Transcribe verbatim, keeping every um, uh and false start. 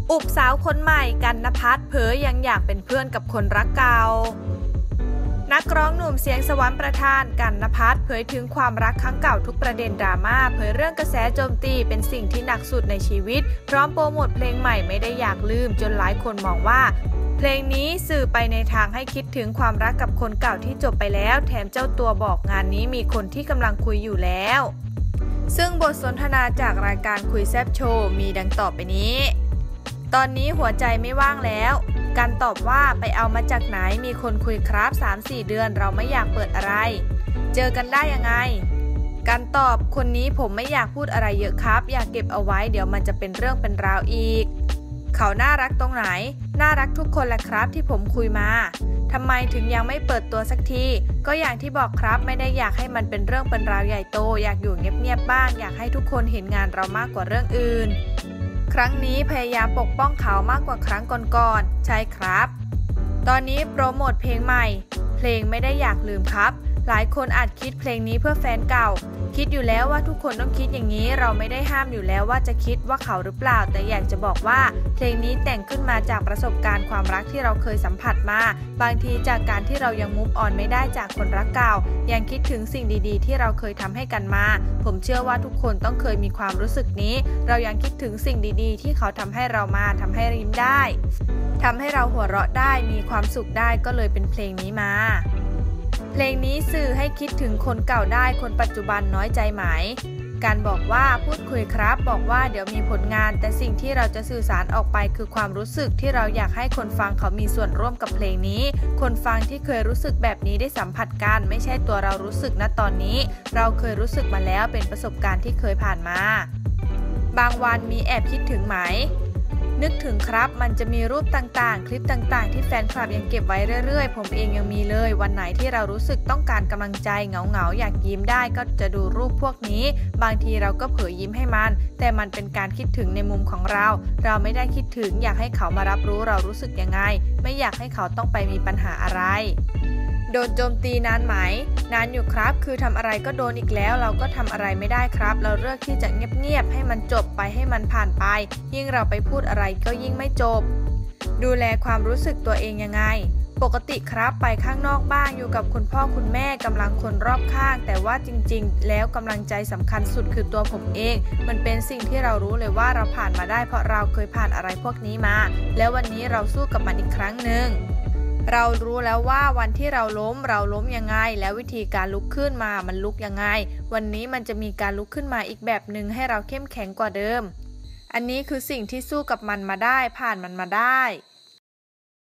อุบสาวคนใหม่กันณภัทรเผยยังอยากเป็นเพื่อนกับคนรักเก่านักร้องหนุ่มเสียงสวรรค์ประทานกันณภัทรเผยถึงความรักครั้งเก่าทุกประเด็นดราม่าเผยเรื่องกระแสโจมตีเป็นสิ่งที่หนักสุดในชีวิตพร้อมโปรโมทเพลงใหม่ไม่ได้อยากลืมจนหลายคนมองว่าเพลงนี้สื่อไปในทางให้คิดถึงความรักกับคนเก่าที่จบไปแล้วแถมเจ้าตัวบอกงานนี้มีคนที่กำลังคุยอยู่แล้วซึ่งบทสนทนาจากรายการคุยแซบโชว์มีดังต่อไปนี้ตอนนี้หัวใจไม่ว่างแล้วกันตอบว่าไปเอามาจากไหนมีคนคุยครับ สามสี่ เดือนเราไม่อยากเปิดอะไรเจอกันได้ยังไงกันตอบคนนี้ผมไม่อยากพูดอะไรเยอะครับอยากเก็บเอาไว้เดี๋ยวมันจะเป็นเรื่องเป็นราวอีกเขาน่ารักตรงไหนน่ารักทุกคนแหละครับที่ผมคุยมาทำไมถึงยังไม่เปิดตัวสักทีก็อย่างที่บอกครับไม่ได้อยากให้มันเป็นเรื่องเป็นราวใหญ่โตอยากอยู่เงียบๆบ้างอยากให้ทุกคนเห็นงานเรามากกว่าเรื่องอื่นครั้งนี้พยายามปกป้องเขามากกว่าครั้งก่อนๆใช่ครับตอนนี้โปรโมทเพลงใหม่เพลงไม่ได้อยากลืมครับหลายคนอาจคิดเพลงนี้เพื่อแฟนเก่าคิดอยู่แล้วว่าทุกคนต้องคิดอย่างนี้เราไม่ได้ห้ามอยู่แล้วว่าจะคิดว่าเขาหรือเปล่าแต่อยากจะบอกว่าเพลงนี้แต่งขึ้นมาจากประสบการณ์ความรักที่เราเคยสัมผัสมาบางทีจากการที่เรายังมูฟออนไม่ได้จากคนรักเก่ายังคิดถึงสิ่งดีๆที่เราเคยทำให้กันมาผมเชื่อว่าทุกคนต้องเคยมีความรู้สึกนี้เรายังคิดถึงสิ่งดีๆที่เขาทำให้เรามาทำให้ยิ้มได้ทำให้เราหัวเราะได้มีความสุขได้ก็เลยเป็นเพลงนี้มาเพลงนี้สื่อให้คิดถึงคนเก่าได้คนปัจจุบันน้อยใจไหมการบอกว่าพูดคุยครับบอกว่าเดี๋ยวมีผลงานแต่สิ่งที่เราจะสื่อสารออกไปคือความรู้สึกที่เราอยากให้คนฟังเขามีส่วนร่วมกับเพลงนี้คนฟังที่เคยรู้สึกแบบนี้ได้สัมผัสกันไม่ใช่ตัวเรารู้สึกณตอนนี้เราเคยรู้สึกมาแล้วเป็นประสบการณ์ที่เคยผ่านมาบางวันมีแอบคิดถึงไหมนึกถึงครับมันจะมีรูปต่างๆคลิปต่างๆที่แฟนคลับยังเก็บไว้เรื่อยๆผมเองยังมีเลยวันไหนที่เรารู้สึกต้องการกำลังใจเหงาๆอยากยิ้มได้ก็จะดูรูปพวกนี้บางทีเราก็เผยยิ้มให้มันแต่มันเป็นการคิดถึงในมุมของเราเราไม่ได้คิดถึงอยากให้เขามารับรู้เรารู้สึกยังไงไม่อยากให้เขาต้องไปมีปัญหาอะไรโดนโจมตีนานไหมนานอยู่ครับคือทำอะไรก็โดนอีกแล้วเราก็ทำอะไรไม่ได้ครับเราเลือกที่จะเงียบๆให้มันจบไปให้มันผ่านไปยิ่งเราไปพูดอะไรก็ยิ่งไม่จบดูแลความรู้สึกตัวเองยังไงปกติครับไปข้างนอกบ้างอยู่กับคุณพ่อคุณแม่กำลังคนรอบข้างแต่ว่าจริงๆแล้วกำลังใจสำคัญสุดคือตัวผมเองมันเป็นสิ่งที่เรารู้เลยว่าเราผ่านมาได้เพราะเราเคยผ่านอะไรพวกนี้มาแล้ววันนี้เราสู้กับมันอีกครั้งหนึ่งเรารู้แล้วว่าวันที่เราล้มเราล้มยังไงแล้ววิธีการลุกขึ้นมามันลุกยังไงวันนี้มันจะมีการลุกขึ้นมาอีกแบบหนึ่งให้เราเข้มแข็งกว่าเดิมอันนี้คือสิ่งที่สู้กับมันมาได้ผ่านมันมาได้